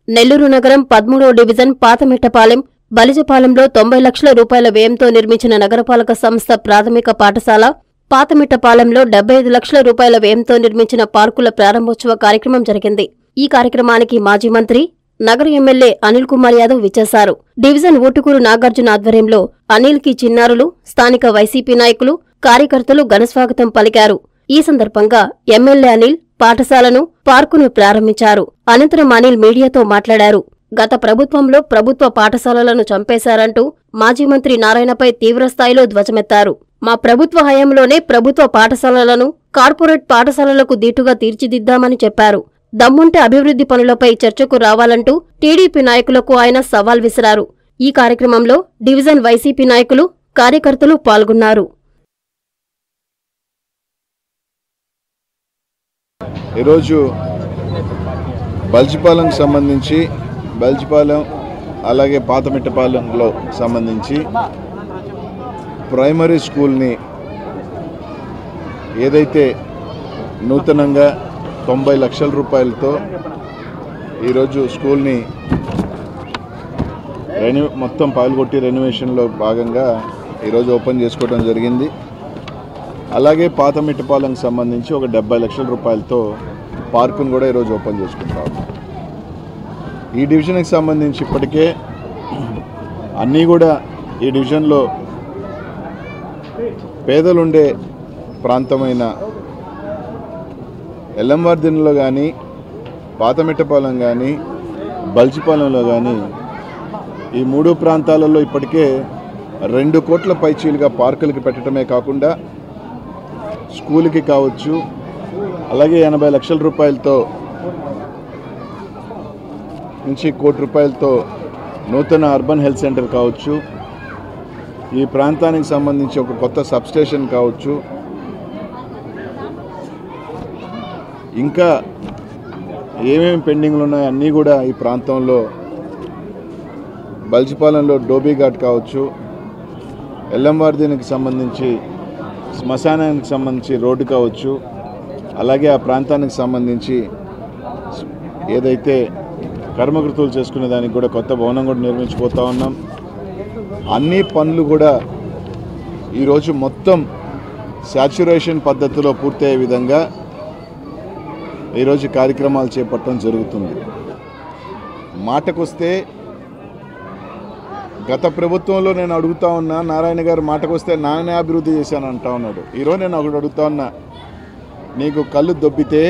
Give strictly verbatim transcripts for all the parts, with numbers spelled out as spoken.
నెల్లూరు నగరం పదమూడవ డివిజన్ పాతమిట్టపాలెం బలిజపాలెంలో తొంభై లక్షల రూపాయల వ్యయంతో నిర్మించిన నగరపాలక సంస్థ ప్రాథమిక పాఠశాల, పాతమిట్టపాలెంలో డెబ్బై ఐదు లక్షల రూపాయల వ్యయంతో నిర్మించిన పార్కుల ప్రారంభోత్సవ కార్యక్రమం జరిగింది. ఈ కార్యక్రమానికి మాజీ మంత్రి, నగర ఎమ్మెల్యే అనిల్ కుమార్ యాదవ్ విచ్చేశారు. డివిజన్ ఊటుకూరు నాగార్జున ఆధ్వర్యంలో అనిల్ కి చిన్నారులు, స్థానిక వైసీపీ నాయకులు, కార్యకర్తలు ఘనస్వాగతం పలికారు. ఈ సందర్భంగా ఎమ్మెల్యే అనిల్ పాఠశాలను, పార్కును ప్రారంభించారు. అనంతరం అనిల్ మీడియాతో మాట్లాడారు. గత ప్రభుత్వంలో ప్రభుత్వ పాఠశాలలను చంపేశారంటూ మాజీ మంత్రి నారాయణపై తీవ్రస్థాయిలో ధ్వజమెత్తారు. మా ప్రభుత్వ హయాంలోనే ప్రభుత్వ పాఠశాలలను కార్పొరేట్ పాఠశాలలకు దీటుగా తీర్చిదిద్దామని చెప్పారు. దమ్ముంటే అభివృద్ధి పనులపై చర్చకు రావాలంటూ టీడీపీ నాయకులకు ఆయన సవాల్ విసిరారు. ఈ కార్యక్రమంలో డివిజన్ వైసీపీ నాయకులు, కార్యకర్తలు పాల్గొన్నారు. ఈరోజు బలిజపాలెంకి సంబంధించి బలిజపాలెం అలాగే పాతమిట్టపాలెంలో సంబంధించి ప్రైమరీ స్కూల్ని ఏదైతే నూతనంగా తొంభై లక్షల రూపాయలతో ఈరోజు స్కూల్ని రెన్యూ మొత్తం పాల్గొట్టి రెన్యువేషన్లో భాగంగా ఈరోజు ఓపెన్ చేసుకోవడం జరిగింది. అలాగే పాతమిట్టపాలెంకి సంబంధించి ఒక డెబ్బై లక్షల రూపాయలతో పార్కును కూడా ఈరోజు ఓపెన్ చేసుకుంటాం. ఈ డివిజన్కి సంబంధించి ఇప్పటికే అన్నీ కూడా ఈ డివిజన్లో పేదలుండే ప్రాంతమైన ఎల్లంవర్ధినిలో కానీ, పాతమిట్టపాలెం కానీ, బలిజపాలెంలో కానీ ఈ మూడు ప్రాంతాలలో ఇప్పటికే రెండు కోట్ల పైచీలుగా పార్కులకి పెట్టడమే కాకుండా స్కూల్కి కావచ్చు, అలాగే ఎనభై లక్షల రూపాయలతో నుంచి కోటి రూపాయలతో నూతన అర్బన్ హెల్త్ సెంటర్ కావచ్చు, ఈ ప్రాంతానికి సంబంధించి ఒక కొత్త సబ్స్టేషన్ కావచ్చు, ఇంకా ఏమేమి పెండింగ్లు ఉన్నాయో అన్నీ కూడా ఈ ప్రాంతంలో బలిజపాలెంలో డోబీ ఘాట్ కావచ్చు, ఎల్లంవర్ధినికి సంబంధించి శ్మశానానికి సంబంధించి రోడ్డు కావచ్చు, అలాగే ఆ ప్రాంతానికి సంబంధించి ఏదైతే కర్మకృతులు చేసుకునే దానికి కూడా కొత్త భవనం కూడా నిర్మించిపోతూ ఉన్నాం. అన్ని పనులు కూడా ఈరోజు మొత్తం శాచ్యురేషన్ పద్ధతిలో పూర్తయ్యే విధంగా ఈరోజు కార్యక్రమాలు చేపట్టడం జరుగుతుంది. మాటకొస్తే గత ప్రభుత్వంలో నేను అడుగుతా ఉన్నా, నారాయణ గారు మాటకొస్తే నానే అభివృద్ధి చేశాను అంటా ఉన్నాడు. ఈరోజు నేను ఒకటి అడుగుతా ఉన్నా, నీకు కళ్ళు దొబ్బితే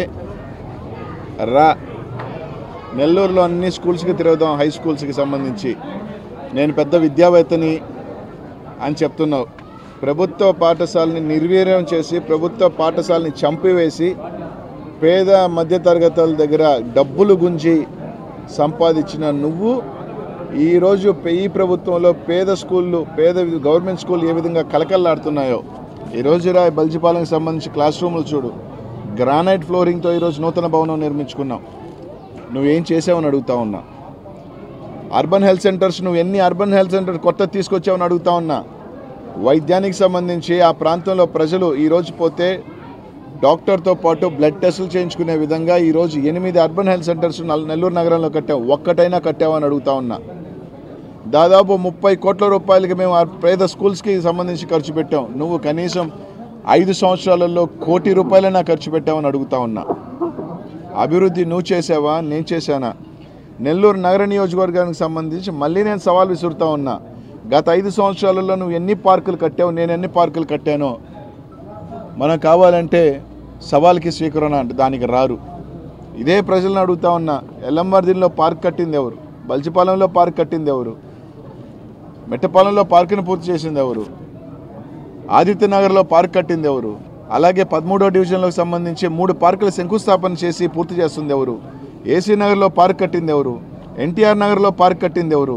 రా నెల్లూరులో అన్ని స్కూల్స్కి తిరుగుదాం, హై స్కూల్స్కి సంబంధించి నేను పెద్ద విద్యావేత్తని అని చెప్తున్నావు. ప్రభుత్వ పాఠశాలని నిర్వీర్యం చేసి, ప్రభుత్వ పాఠశాలని చంపివేసి, పేద మధ్యతరగతుల దగ్గర డబ్బులు గుంజి సంపాదించిన నువ్వు ఈరోజు ఈ ప్రభుత్వంలో పేద స్కూళ్ళు, పేద గవర్నమెంట్ స్కూల్ ఏ విధంగా కలకల్లాడుతున్నాయో ఈరోజు రా బలిజపాలెంకి సంబంధించి క్లాస్ రూములు చూడు, గ్రానైట్ ఫ్లోరింగ్తో ఈరోజు నూతన భవనం నిర్మించుకున్నాం. నువ్వేం చేసావని అడుగుతా ఉన్నా. అర్బన్ హెల్త్ సెంటర్స్ నువ్వు ఎన్ని అర్బన్ హెల్త్ సెంటర్ కొత్త తీసుకొచ్చావని అడుగుతా ఉన్నా. వైద్యానికి సంబంధించి ఆ ప్రాంతంలో ప్రజలు ఈరోజు పోతే డాక్టర్తో పాటు బ్లడ్ టెస్టులు చేయించుకునే విధంగా ఈరోజు ఎనిమిది అర్బన్ హెల్త్ సెంటర్స్ నెల్లూరు నగరంలో కట్టావు, ఒక్కటైనా కట్టావని అడుగుతా ఉన్నా. దాదాపు ముప్పై కోట్ల రూపాయలకి మేము పేద స్కూల్స్కి సంబంధించి ఖర్చు పెట్టాం. నువ్వు కనీసం ఐదు సంవత్సరాలలో కోటి రూపాయలైనా ఖర్చు పెట్టావని అడుగుతా ఉన్నా. అభివృద్ధి నువ్వు చేసావా, నేను చేశానా? నెల్లూరు నగర నియోజకవర్గానికి సంబంధించి మళ్ళీ నేను సవాల్ విసురుతా ఉన్నా. గత ఐదు సంవత్సరాలలో నువ్వు ఎన్ని పార్కులు కట్టావు, నేను ఎన్ని పార్కులు కట్టానో మనకు కావాలంటే సవాల్కి స్వీకరణ అంటే దానికి రారు. ఇదే ప్రజలను అడుగుతా ఉన్నా. ఎల్లంవర్ధినిలో పార్క్ కట్టింది ఎవరు? బలిజపాలెంలో పార్క్ కట్టింది ఎవరు? మిట్టపాలెంలో పార్కును పూర్తి చేసింది ఎవరు? ఆదిత్యనగర్లో పార్క్ కట్టింది ఎవరు? అలాగే పదమూడో డివిజన్లకు సంబంధించి మూడు పార్కులు శంకుస్థాపన చేసి పూర్తి చేస్తుంది ఎవరు? ఏసీ నగర్లో పార్క్ కట్టింది ఎవరు? ఎన్టీఆర్ నగర్లో పార్క్ కట్టింది ఎవరు?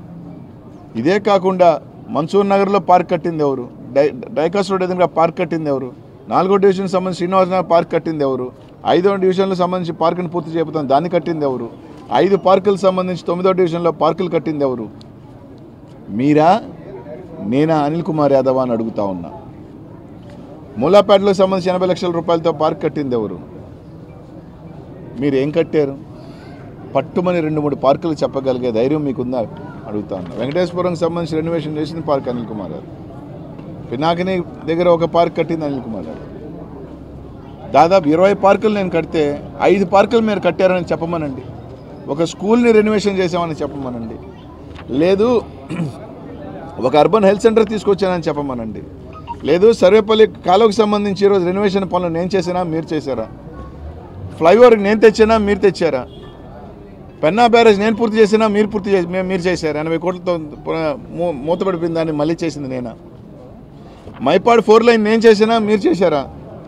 ఇదే కాకుండా మన్సూర్ నగర్లో పార్క్ కట్టింది ఎవరు? డై డైకాస్ రోడ్ ఎదురుగా పార్క్ కట్టింది ఎవరు? నాలుగో డివిజన్ సంబంధించి శ్రీనివాస నగర్ పార్క్ కట్టింది ఎవరు? ఐదో డివిజన్లకు సంబంధించి పార్కును పూర్తి చేయబోతాం, దాన్ని కట్టింది ఎవరు? ఐదు పార్కులకు సంబంధించి తొమ్మిదో డివిజన్లో పార్కులు కట్టింది ఎవరు? మీరా, నేనా అనిల్ కుమార్ యాదవ్ అని అడుగుతా ఉన్నా. మూలాపేటలో సంబంధించి ఎనభై లక్షల రూపాయలతో పార్క్ కట్టింది ఎవరు? మీరు ఏం కట్టారు? పట్టుమని రెండు మూడు పార్కులు చెప్పగలిగే ధైర్యం మీకుందా అడుగుతా ఉన్నా. వెంకటేశ్వరంకి సంబంధించి రెనోవేషన్ చేసింది పార్క్ అనిల్ కుమార్ గారు. పినాకిని దగ్గర ఒక పార్క్ కట్టింది అనిల్ కుమార్ గారు. దాదాపు ఇరవై పార్కులు నేను కడితే ఐదు పార్కులు మీరు కట్టారని చెప్పమనండి. ఒక స్కూల్ని రెనోవేషన్ చేసామని చెప్పమనండి. లేదు ఒక అర్బన్ హెల్త్ సెంటర్ తీసుకొచ్చానని చెప్పమనండి. లేదు సర్వేపల్లి కాలువకు సంబంధించి ఈరోజు రెనోవేషన్ పనులు నేను చేసినా మీరు చేశారా? ఫ్లైఓవర్కి నేను తెచ్చానా మీరు తెచ్చారా? పెన్నా బ్యారేజ్ నేను పూర్తి చేసినా మీరు పూర్తి చేసి మీరు చేశారు. ఎనభై కోట్లతో మూతపడిపోయిన దాన్ని మళ్ళీ చేసింది నేనా? మైపాడ్ ఫోర్ లైన్ నేను చేసినా మీరు చేశారా?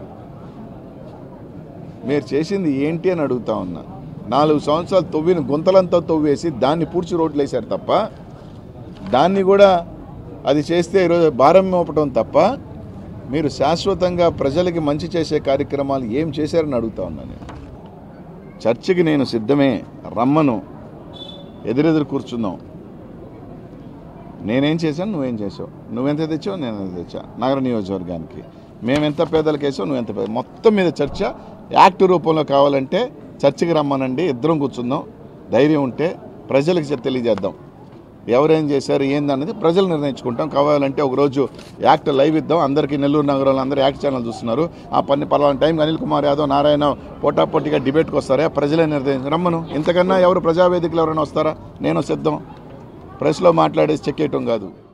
మీరు చేసింది ఏంటి అని అడుగుతా ఉన్నా. నాలుగు సంవత్సరాలు తవ్విన గుంతలంతా తవ్వేసి దాన్ని పూడ్చి రోడ్లు వేశారు తప్ప, దాన్ని కూడా అది చేస్తే ఈరోజు భారం మోపటం తప్ప మీరు శాశ్వతంగా ప్రజలకి మంచి చేసే కార్యక్రమాలు ఏం చేశారని అడుగుతా ఉన్నాను. చర్చకి నేను సిద్ధమే, రమ్మను, ఎదురెదురు కూర్చుందాం. నేనేం చేశాను, నువ్వేం చేసావు, నువ్వెంత తెచ్చావు, నేను ఎంత తెచ్చా నగర నియోజకవర్గానికి, మేమెంత పేదలకు వేసావు, నువ్వెంత పేద, మొత్తం మీద చర్చ యాక్ట్ రూపంలో కావాలంటే చర్చకి రమ్మనండి, ఇద్దరం కూర్చుందాం. ధైర్యం ఉంటే ప్రజలకు తెలియజేద్దాం ఎవరేం చేశారు ఏందన్నది ప్రజలు నిర్ణయించుకుంటాం. కావాలంటే ఒకరోజు యాక్ట్ లైవ్ ఇద్దాం. అందరికీ నెల్లూరు నగరంలో అందరూ యాక్ట్ ఛానల్ చూస్తున్నారు. ఆ పని పలానా టైంకి అనిల్ కుమార్ యాదవ్ నారాయణ పోటాపోటీగా డిబేట్కి వస్తారా? ప్రజలే నిర్ణయించి రమ్మను. ఇంతకన్నా ఎవరు ప్రజావేదికలు ఎవరైనా వస్తారా? నేను సిద్ధం. ప్రెస్లో మాట్లాడేసి చెక్ చేయటం కాదు.